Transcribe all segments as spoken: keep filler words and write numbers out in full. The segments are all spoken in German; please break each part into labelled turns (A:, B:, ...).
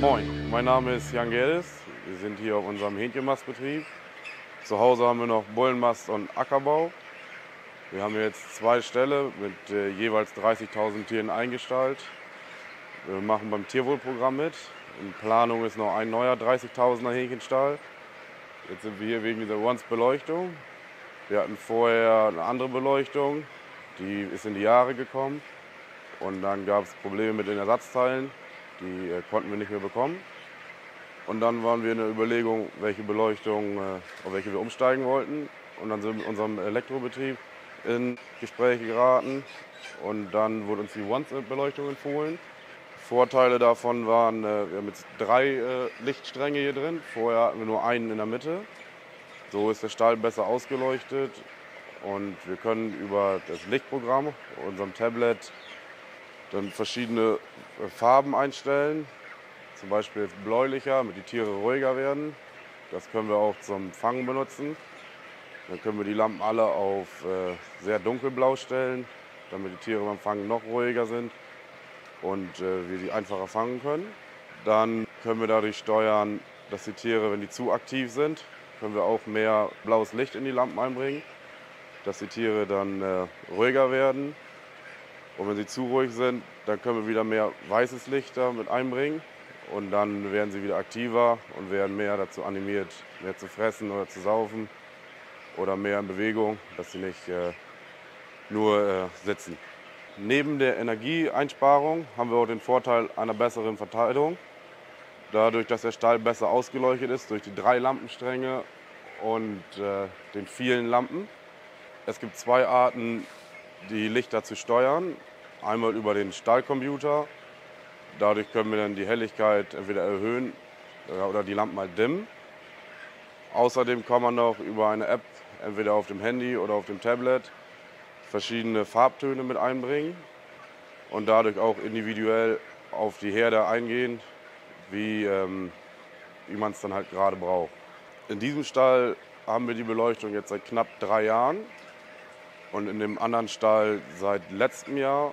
A: Moin, mein Name ist Jan Gerdes. Wir sind hier auf unserem Hähnchenmastbetrieb. Zu Hause haben wir noch Bullenmast und Ackerbau. Wir haben jetzt zwei Ställe mit äh, jeweils dreißigtausend Tieren eingestallt. Wir machen beim Tierwohlprogramm mit. In Planung ist noch ein neuer dreißigtausender Hähnchenstall. Jetzt sind wir hier wegen dieser Once-Beleuchtung. Wir hatten vorher eine andere Beleuchtung, die ist in die Jahre gekommen. Und dann gab es Probleme mit den Ersatzteilen, die äh, konnten wir nicht mehr bekommen. Und dann waren wir in der Überlegung, welche Beleuchtung, äh, auf welche wir umsteigen wollten. Und dann sind wir mit unserem Elektrobetrieb in Gespräche geraten. Und dann wurde uns die Once-Beleuchtung empfohlen. Vorteile davon waren, äh, wir haben jetzt drei äh, Lichtstränge hier drin. Vorher hatten wir nur einen in der Mitte. So ist der Stall besser ausgeleuchtet. Und wir können über das Lichtprogramm, unserem Tablet, dann verschiedene Farben einstellen. Zum Beispiel jetzt bläulicher, damit die Tiere ruhiger werden. Das können wir auch zum Fangen benutzen. Dann können wir die Lampen alle auf äh, sehr dunkelblau stellen, damit die Tiere beim Fangen noch ruhiger sind und äh, wir sie einfacher fangen können. Dann können wir dadurch steuern, dass die Tiere, wenn die zu aktiv sind, können wir auch mehr blaues Licht in die Lampen einbringen, dass die Tiere dann äh, ruhiger werden. Und wenn sie zu ruhig sind, dann können wir wieder mehr weißes Licht da mit einbringen. Und dann werden sie wieder aktiver und werden mehr dazu animiert, mehr zu fressen oder zu saufen oder mehr in Bewegung, dass sie nicht äh, nur äh, sitzen. Neben der Energieeinsparung haben wir auch den Vorteil einer besseren Verteilung. Dadurch, dass der Stall besser ausgeleuchtet ist durch die drei Lampenstränge und äh, den vielen Lampen. Es gibt zwei Arten, die Lichter zu steuern. Einmal über den Stallcomputer. Dadurch können wir dann die Helligkeit entweder erhöhen oder die Lampen halt dimmen. Außerdem kann man noch über eine App, entweder auf dem Handy oder auf dem Tablet, verschiedene Farbtöne mit einbringen und dadurch auch individuell auf die Herde eingehen, wie, ähm, wie man es dann halt gerade braucht. In diesem Stall haben wir die Beleuchtung jetzt seit knapp drei Jahren und in dem anderen Stall seit letztem Jahr.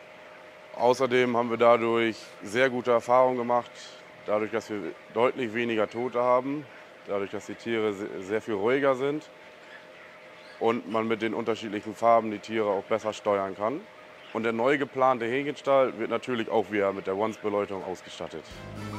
A: Außerdem haben wir dadurch sehr gute Erfahrungen gemacht, dadurch, dass wir deutlich weniger Tote haben, dadurch, dass die Tiere sehr viel ruhiger sind und man mit den unterschiedlichen Farben die Tiere auch besser steuern kann. Und der neu geplante Hähnchenstall wird natürlich auch wieder mit der Once-Beleuchtung ausgestattet.